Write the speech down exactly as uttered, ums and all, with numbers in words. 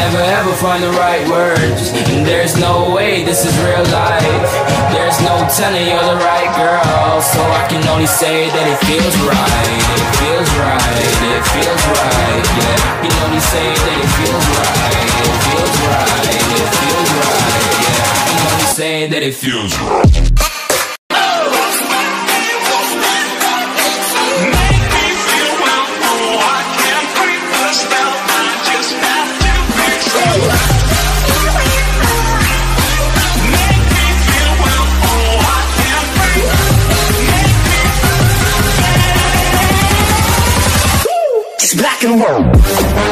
never ever find the right words, and there's no way this is real life. There's no telling you're the right girl, so I can only say that it feels right. It feels right, it feels right, yeah. I can only say that it feels right. It feels right, it feels right, yeah. I can only say that it feels right. Black and white.